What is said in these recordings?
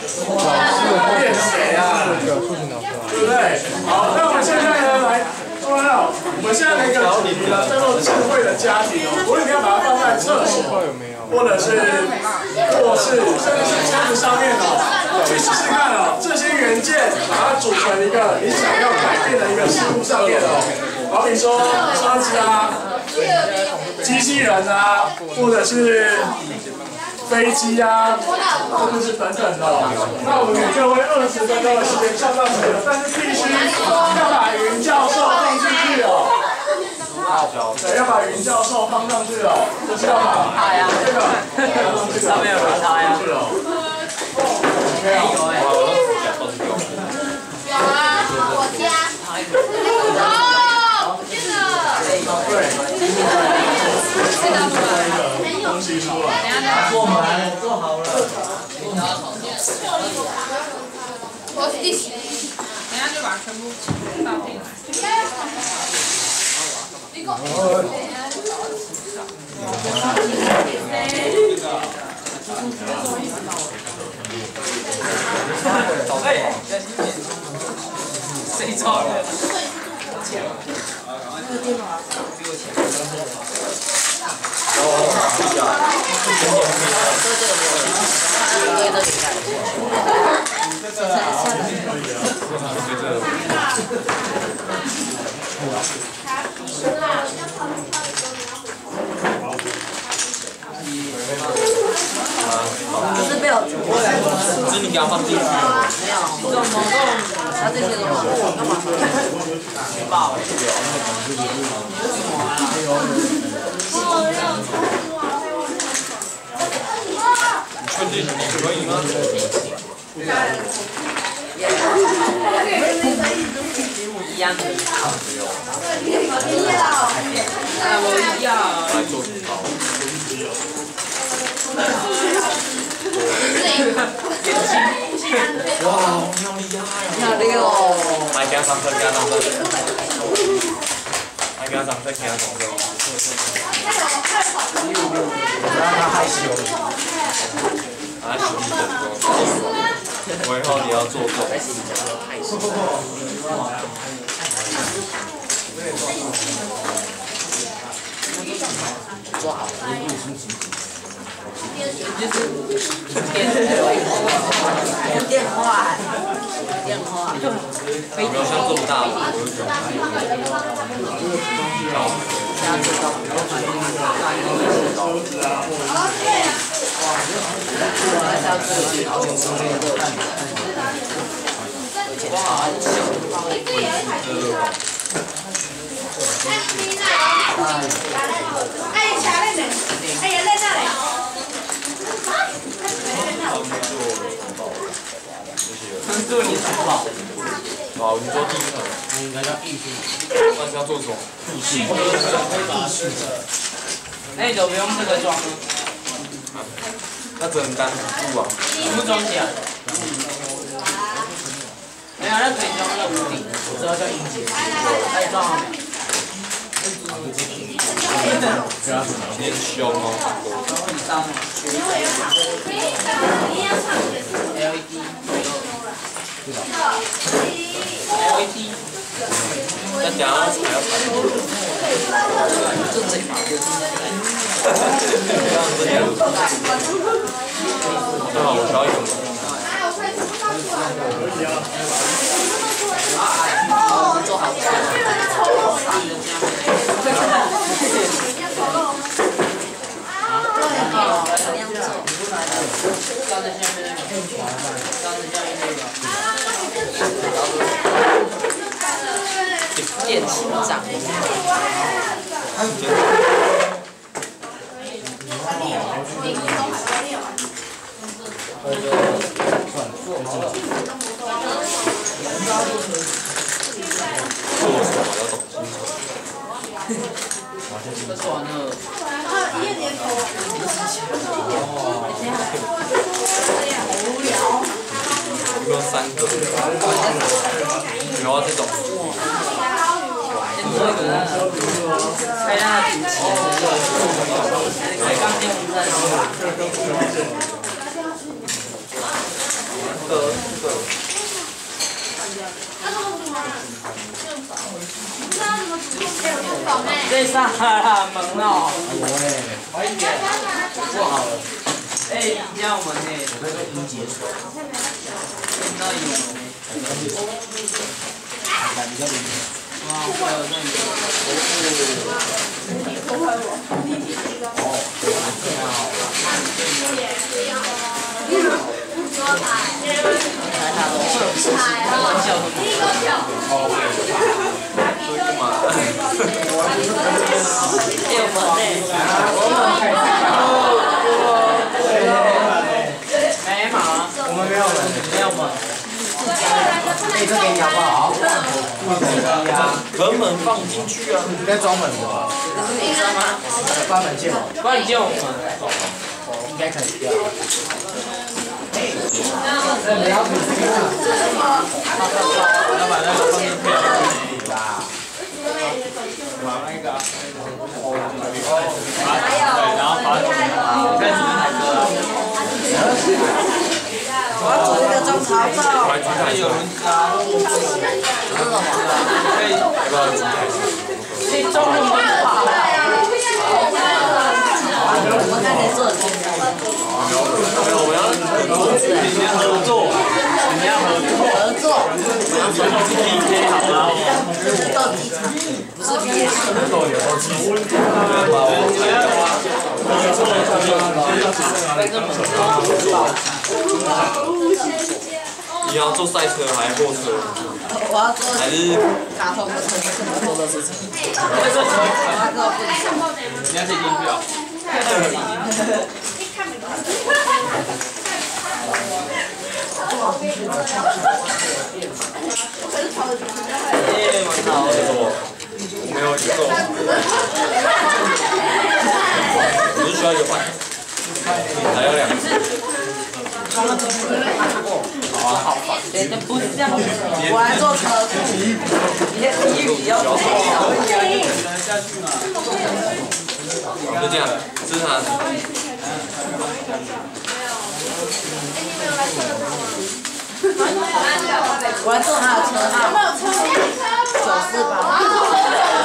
练谁啊？对不对？好，那我们现在呢，来，各位哦，我们现在的一个主题呢，叫做智慧的家庭哦。无论你要把它放在厕所，或者是卧室，甚至是桌子上面哦，去试试看哦，这些元件把它组成一个你想要改变的一个事物上面哦。好比说车子啊、机器人啊，或者是飞机啊，或者是等等的。那我们给各位20分钟的时间上到这个，但是必须要把云教授放进去哦。对，要把云教授放上去哦，就是要把这个上面有人插呀。有啊，我家。哦，不见了。 对，东西出来。 做完了，做好了。 我是第10。 等下就把全部倒进来。谁抄的？ 是没有， 这你给它放进去。 没有，不动，它这些都干嘛？爆。 你确定你可以吗？ 一样的。 我要。 来做什么？哇，好厉害！ 漂亮哦！ 来给他上车，给他上车。来给他上车，给他上车。 让他害羞。 啊，兄弟的我以后你要做这种。 做好。电话。 没有像这么大。 祝你长跑。 好，你做第一个。应该叫艺术。那是要做什么？艺术。 那你怎么不用这个装？ 那只能单布啊。 全部装起来。没有，那可以装那个屋顶，我知道叫音节。那你装好没？ 你很凶哦。 很脏哦。LED。LED。 那等下还要排。 就这把。 正好我需要一种。 做好。电情长。做完了。 无聊。 一共3个。有啊，这种。 做一个开那个主机，开钢筋不正。 这啥啦，门哦。不好了。哎，你要门呢？我在做音节手。那有门呢？哇，还有那个。 我们没有人， 没有吗？ 哎，这给你好不好？ 门门放进去啊！ 应该装门的吧？关门键吗？ 关键我们。 应该可以掉。 要把那个放进去啦。 把那个。然后把再组一台车。我要组一个中潮罩。有轮子啊。这是什么？可以。要不要组台车？可以中路奔跑。我看谁做的最好。 没有，我要你们合作，你们要合作。 合作。PK 好吗？ 斗鸡场， 不是 PK。 都有斗鸡场。你要坐赛车还是货车？ 我要做还是卡通的车，我的是车。你要自己进去啊？蛮好的。 我没有节奏。我是需要一个换。还有2次。好啊，好烦。 不是这样子，我来做车库。你的体育要做好。 就这样，这是他。 我来做他的车号，948。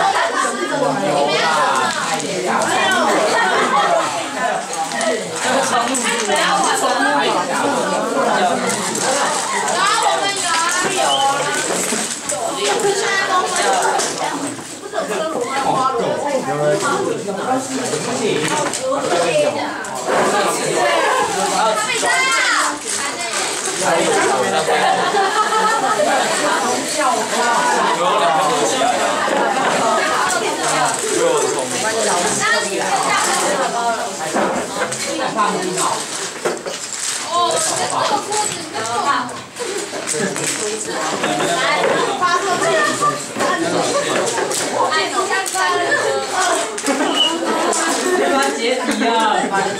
解体啊！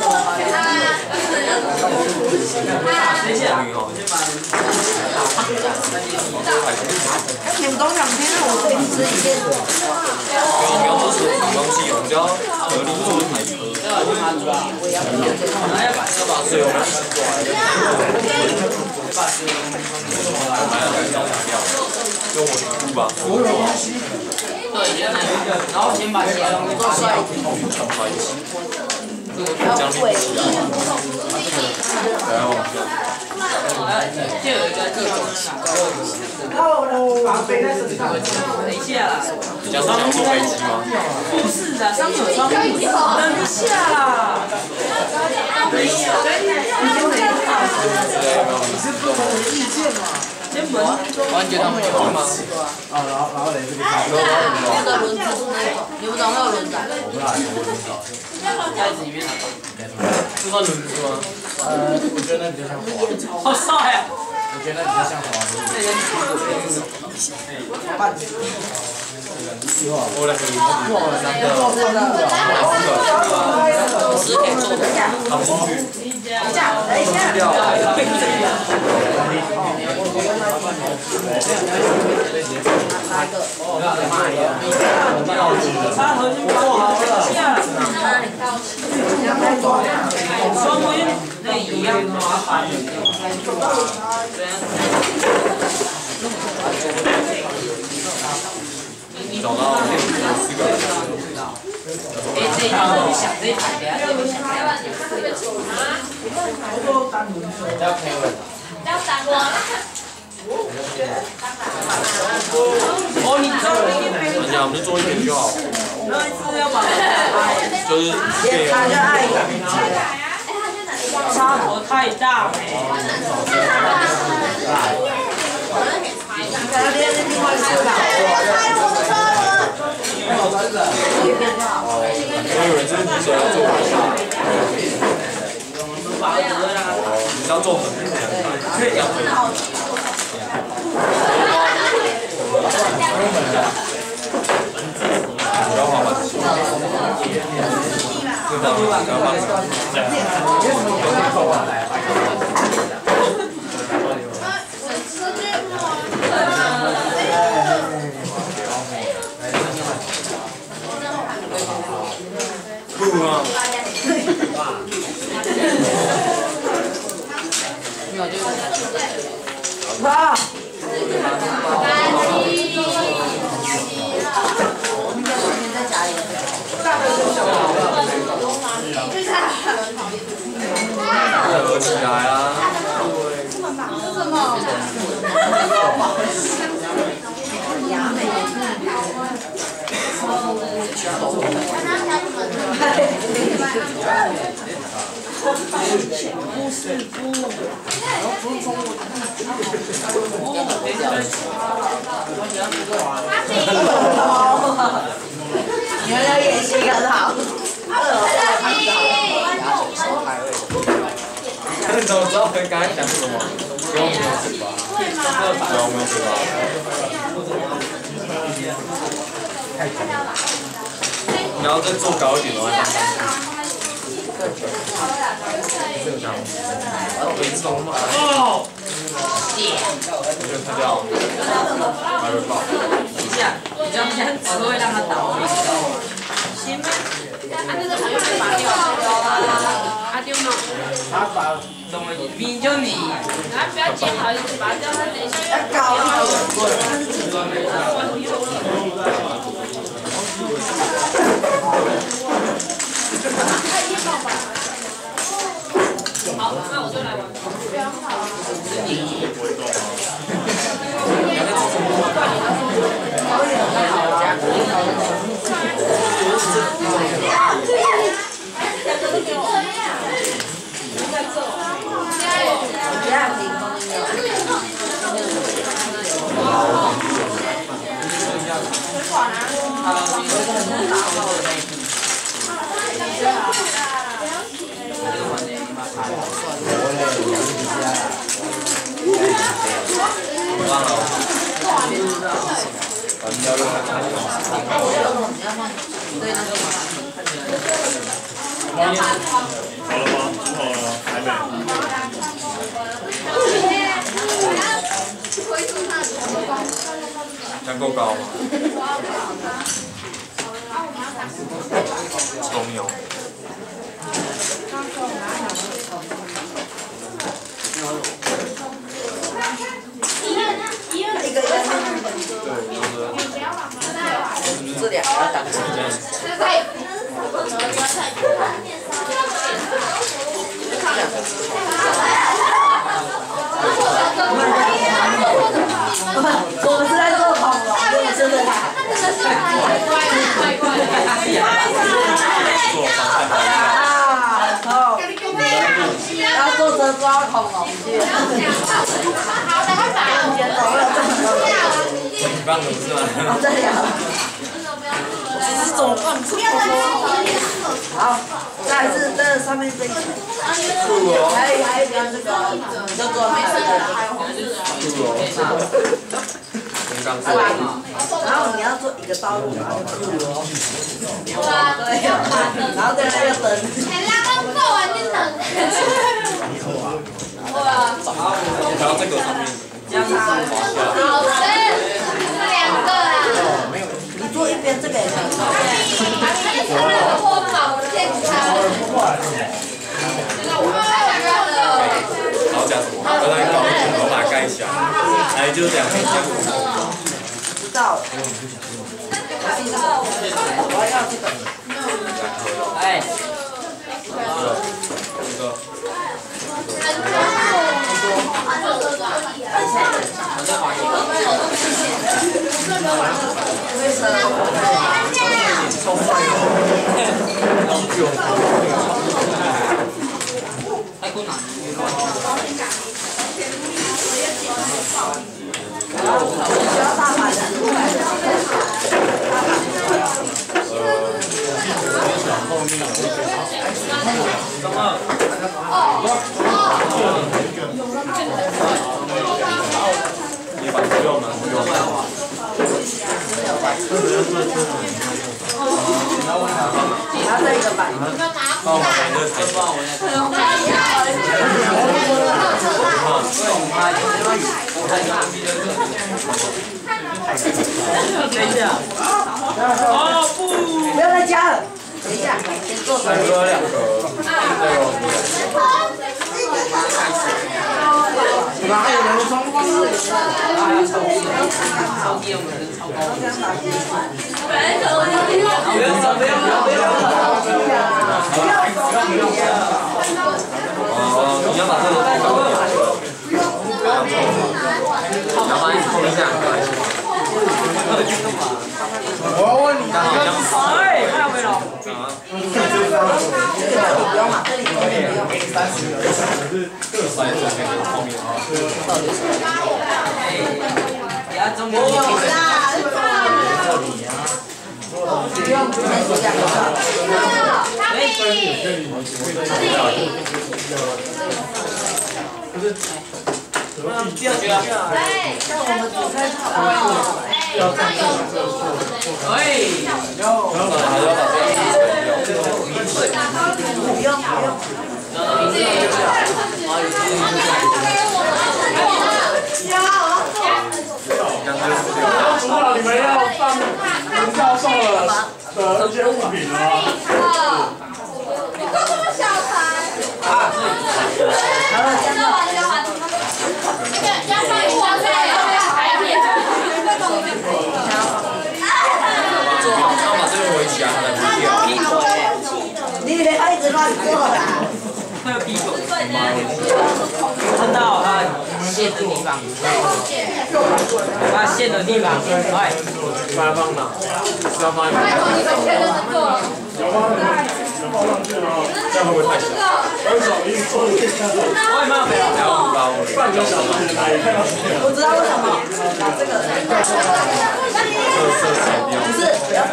你们都想听我自己吃一遍。 不要做什么东西，我们就要合力做一台车。要把所有东西做完。买了2料，就我出吧。 对，然后先把其他东西做帅一点。 将力起来。然后。 就有一个地方等一下啦。 你要想坐飞机吗？ 不是的，上面有窗户。等一下啦。 你是不同的意见嘛？ 先门完全他们有吗？ 啊，然后嘞，这个卡车。 那个轮子是那种，你不知道那个轮子？ 我不知道，我不知道。 袋子里面的。 这算轮子吗？ 我觉得那比较像滑。 好帅啊！ 我觉得比较像滑的。半只。我来给你。 10点钟。 他不进去。 啊！ 他核心做好了，双微那一样麻烦。 找到4个。 这一台你想这一台，等下想。 要开稳。 哦，你知道那一杯。 人家我们就做一点就好。 那一次要把它就是给。 他就爱差头太大了。 我以为这是女生要做的。你要做很可以养腿。不要滑板。不要滑板。不啊！ 啊！ 合起来啊！ 什么？ 原来演戏很好。 你怎么知道我刚才讲什么？给我没有嘴巴。给我没有嘴巴。你要再做高一点的话，哦！我觉得他叫还会爆。 一下，你这样只会让他倒。行吗？阿丢吗？怎么明就你？ 然后不要接好，就拔掉，他等一下要搞好，那我就来玩。 这样够高吗？葱油。 这两个要打成这样。我们是在做恐龙，真的他。要做成抓恐龙去。 好，赶快摆。 你放的不是吗？ 这两个。只是总放出。好，再来是这上面这一层。还有一边这个，你就做没事然后你要做一个刀子，然后对，然后再那个灯。 刚做完就等。哇！ 然后这个上面。 这样子。 好吃，2个啦。 然后加什么？要让你搞一点，我把它盖起来。还有就是2枚加。 知道了。我要这个。哎。 这个。 太困难。 你把不用吗？不用。 拿这个吧。 帮我买这个彩包。 等一下。哦不！ 不要再加了。等一下，先做 2个。 哪有人装光了？ 超低我们超高。 你要把这个放掉。要把你扣一下。 我要问你， 哎，看到没有？ 不要嘛，这里给你30个， 塞这边后面啊。 你要中间。 有啦，不用2个。 不要去啊！ 像我们煮菜差不多。 哎， 然后还要把这个不用。 主导你们要放文教授的一些物品哦。 好了，真的完了。那个要放一张在海边。 做好，然后把这个围起来，它才不掉。 你别一直乱做啦。 会有屁股。看到它线的地方，它线的地方，哎， 把它放哪？是要放在哪？ 放上去了， 这样会不会太小？ 为什么一做我也没有然后把我半个小时来看到我知道为什么。拿这个。不是，不要。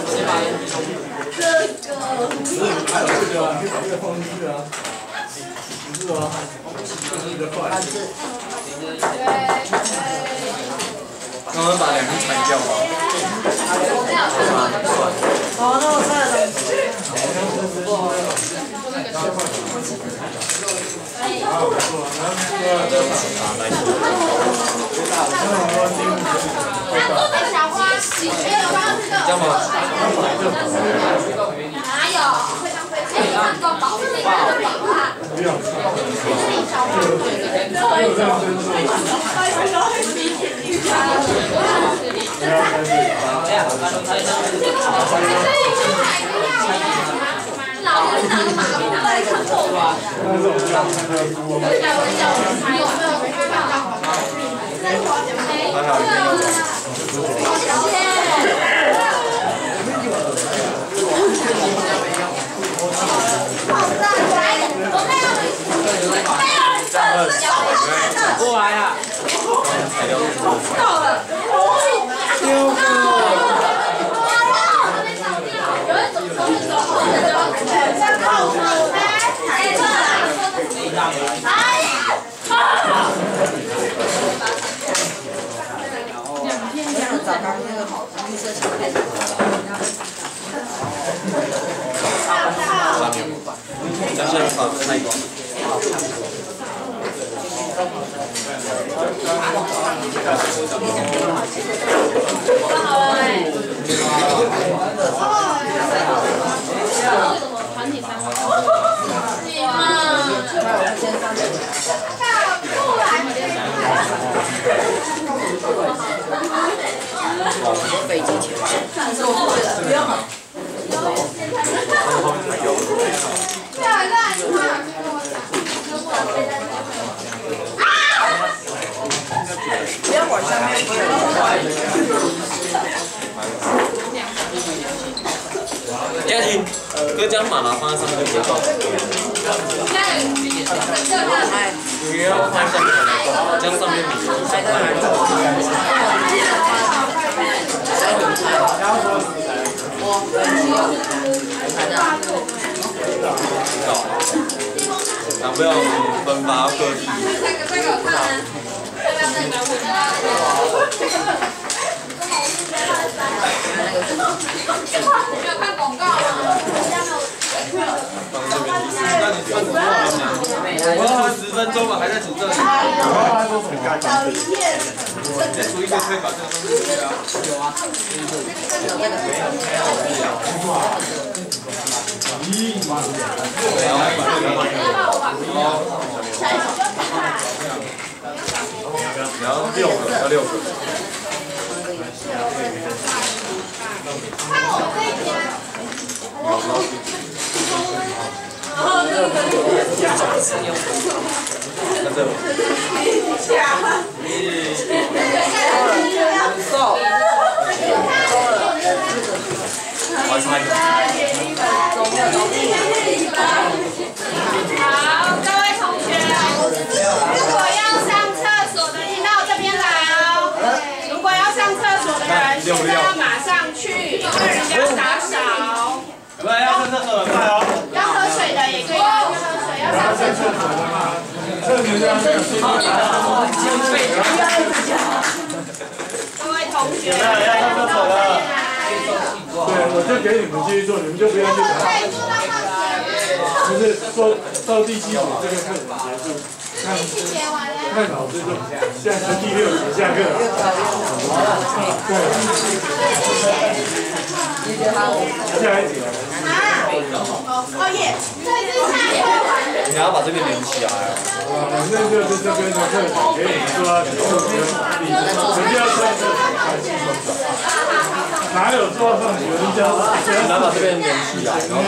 还有这个，你可以把这个放进去啊。不是啊， 刚刚把2个拆掉吗？ 哦，那我猜了。 这样吗？ 哪有？看过保险的保啊。老是拿马路来看错吧？有没有看到？ 过来啊！ 到了。 找刚那个绿色小孩子。 加上放太光。 好了哎。为什么团体3号？ 亚婷，哥将马拉放在上面就不要。不要放下面，将上面米放在。要不要分发各地？ 这个我看啊，要不要再拿我？没有看广告吗？ 放这边提示，那你看多少年？我10分钟了，还在煮这里。再煮一个可以把这个东西去啊。有啊。要6个。 好，各位同学，如果要上厕所的，请到这边来哦。如果要上厕所的人，现在要马上去，因为人家打扫。 有没有要上厕所的快哦？ 要喝水的也可以喝水，要上厕所的吗？各位同学，到这边来。 对，我就给你们继续做，你们就不要去打。就是说到第7节这个课程结束，看老师就现在是第6节下课。对。下一节。 哦耶！ 你要把这边连起来哦。反正就是这边的课程给你们做到你们要上课才去手转。哪有做到上学？人家你要把这边连起来，然后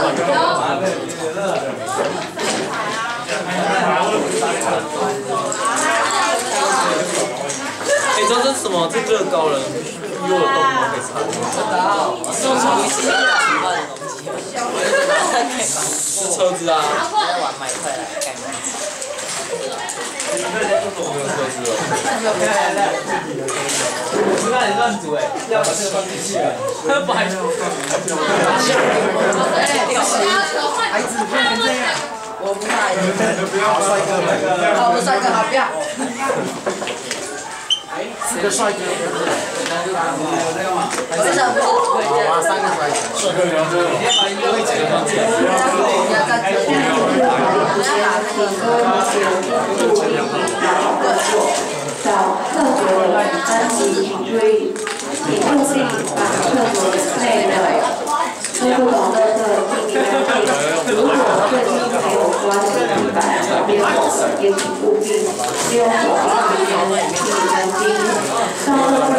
你知道这是什么？这乐高人比我的动画可以差。 是从吃的吃饭的东西， 是车子啊。 在玩买快来干嘛？ 没有车子了。 不让你乱煮要把这个放进去。白了。 孩子不能这样，我不怕。好，我帅哥，好不要。 是个帅哥。 为什么？ 好啊，3个帅哥。帅哥聊着。 找厕所班级规，你固定把厕所内的吃不同的地面，如果最近没有关的地板边也请务必用手机清理干净。上厕所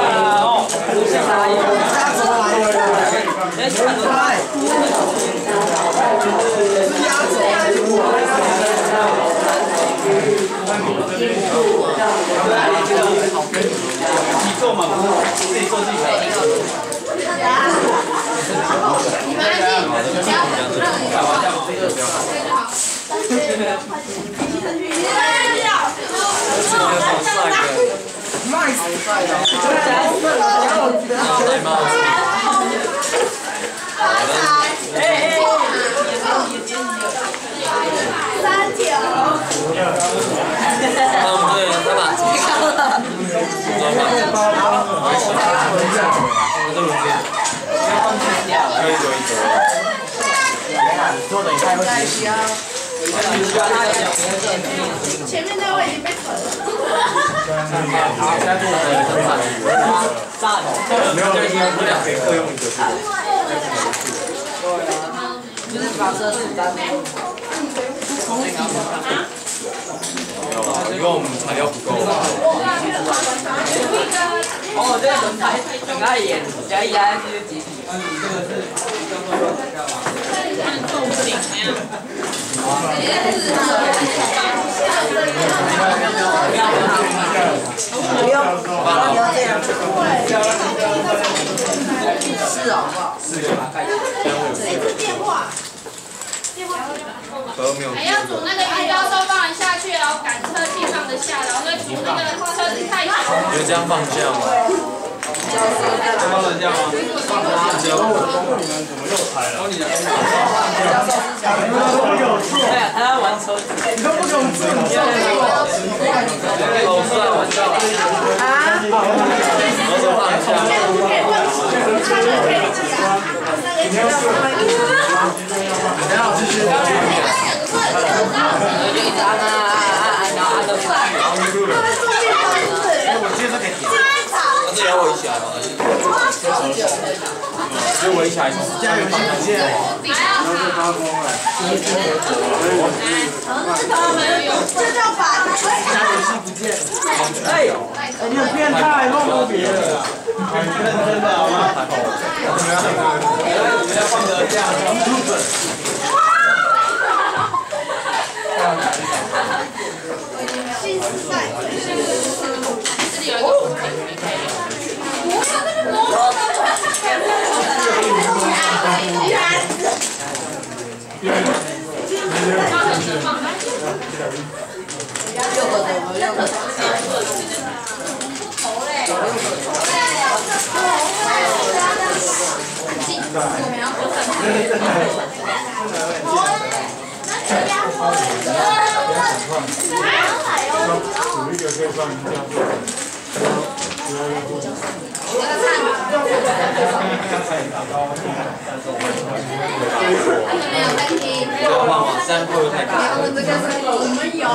你做嘛？自己做自己的。 你们安静，不要让你讲话。3条。前面那位已经被粉了。 没有，我俩可以各用一个。 就是把车子单。 因为我们材料不够。 哦，这个轮胎很碍眼，加一压就是集体。不用，不要这样。 还要煮那个鱼肉都放得下去，然后赶车器放得下，然后所以煮那个车子太小。 你们这样放假吗？放得下吗？放得下。 你们怎么又拍了？ 对啊，他要玩车子。 你都不给我们自己叫老师来玩到了。我说放假。 你要是，你要继续。 就一直按，然后按到我接着可以点。这要围起来吗？就围起来。加油，再见。 然后就发疯了。 这叫把加游戏不见。哎，你很变态，弄过别人。真的好吗？ 你要放得下。 这里有一个补品，你可以用。 煮一个可以放一下。 不要放嘛，这样会不会太高？ 我们有。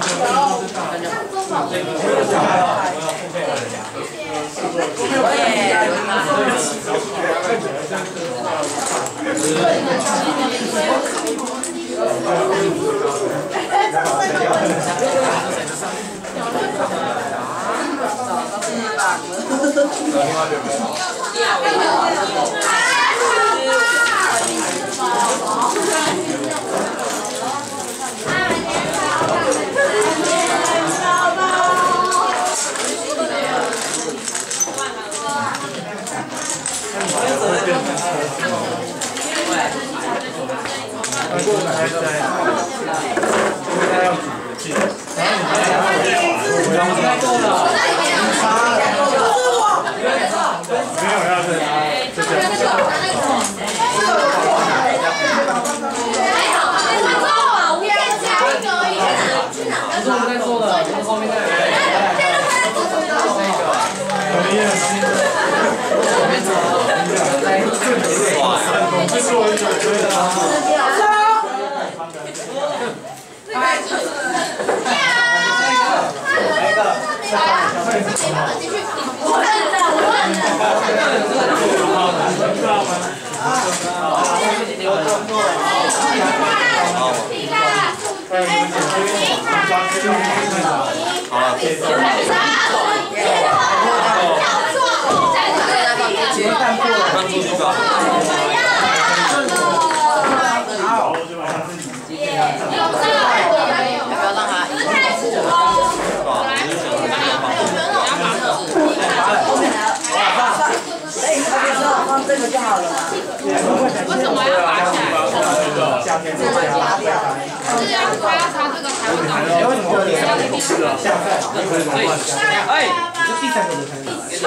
这个就好了嘛。 为什么要拔起来？ 夏天再拔掉。 是要他要擦这个才会长。 为什么你是啊？下菜， 哎，你这第三个就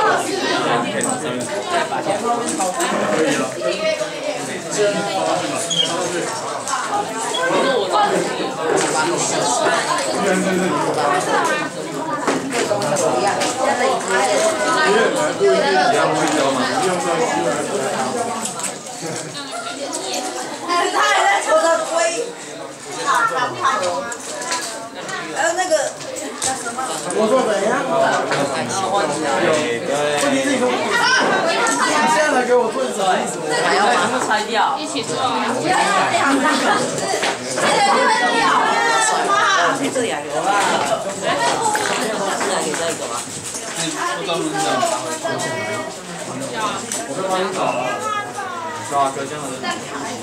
再拔起来。 可以了。 他还在球上推，还有那个叫什么？我说怎样？问题是你说，你现在来给我做什么意思？ 还要把它拆掉。 一起做。 这里还有啦。这里给这个吗？ 不专门这样拿回去。我跟帮你找了。找啊，可这样的。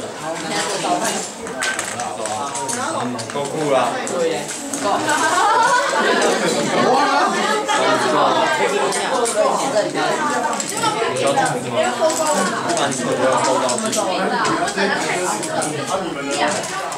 够酷啦！ 对，够。 哇！